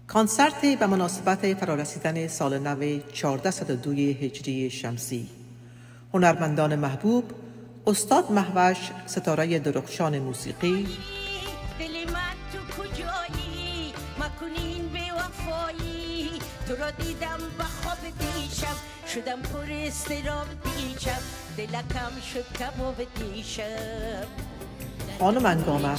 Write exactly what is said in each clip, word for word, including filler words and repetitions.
کنسرت به مناسبت فرارسیدن سال نو چهارصد و دو هجری شمسی. هنرمندان محبوب: استاد مهوش ستاره درخشان موسیقی، دل من تو کجایی مکنین به وفایی، تو را دیدم به خواب دیشب، شدم پر استراب دیشب، دلکم شد کباب دیشب. خانم انگامه،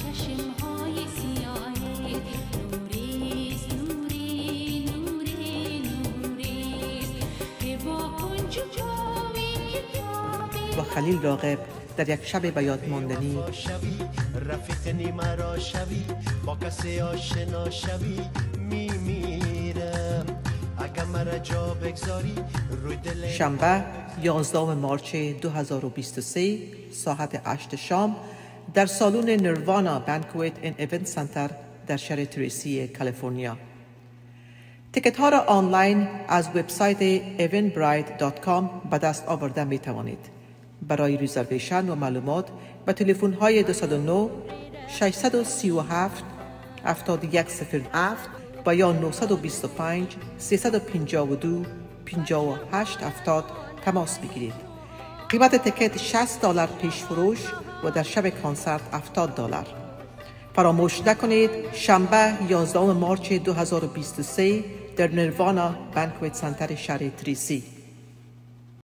و خلیل راغب در یک شب به یاد ماندنی. رفیق نیمرا شوی با کسی آشنا شوی میمیرم اگر مرا جا بگذاری روی دل. شنبه یازدهم مارچ دو هزار و بیست و سه ساعت هشت شام در سالن نروانا بانکویت این ایونت سنتر در شهر تریسی، کالیفرنیا. تیکت ها را آنلاین از وبسایت ایونت براید دات کام به دست آورده می توانید. برای رزرویشن و معلومات به تلفن های دو صفر نه شش سه هفت هفت یک صفر هفت و یا نه دو پنج سه پنج دو پنج هشت هفتاد تماس بگیرید. قیمت تیکت شصت دلار پیش فروش و در شب کنسرت هفتاد دلار. فراموش نکنید شنبه یازدهم مارچ دو هزار و بیست و سه در نروانا بانکویت سنتر شهر تریسی.